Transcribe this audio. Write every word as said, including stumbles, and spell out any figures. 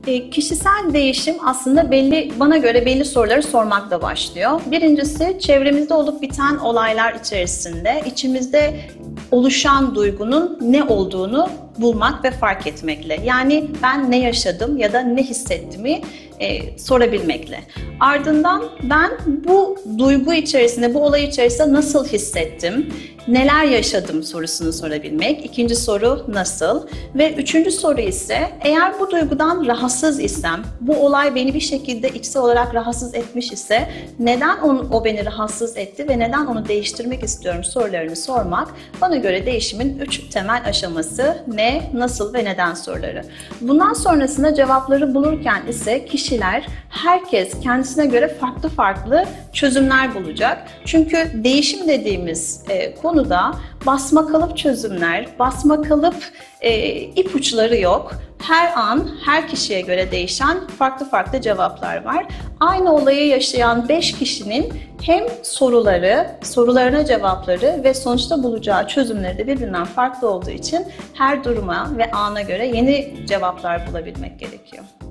E, kişisel değişim aslında belli, bana göre belli soruları sormakla başlıyor. Birincisi, çevremizde olup biten olaylar içerisinde içimizde oluşan duygunun ne olduğunu bulmak ve fark etmekle. Yani ben ne yaşadım ya da ne hissettiğimi e, sorabilmekle. Ardından ben bu duygu içerisinde, bu olay içerisinde nasıl hissettim, neler yaşadım sorusunu sorabilmek. İkinci soru nasıl? Ve üçüncü soru ise eğer bu duygudan rahatsız isem, bu olay beni bir şekilde içsel olarak rahatsız etmiş ise neden onu, o beni rahatsız etti ve neden onu değiştirmek istiyorum sorularını sormak bana göre değişimin üç temel aşaması ne, nasıl ve neden soruları. Bundan sonrasında cevapları bulurken ise kişiler, herkes kendisine göre farklı farklı çözümler bulacak. Çünkü değişim dediğimiz e, konuda basma kalıp çözümler, basma kalıp e, ipuçları yok. Her an, her kişiye göre değişen farklı farklı cevaplar var. Aynı olayı yaşayan beş kişinin hem soruları, sorularına cevapları ve sonuçta bulacağı çözümleri de birbirinden farklı olduğu için her duruma ve ana göre yeni cevaplar bulabilmek gerekiyor.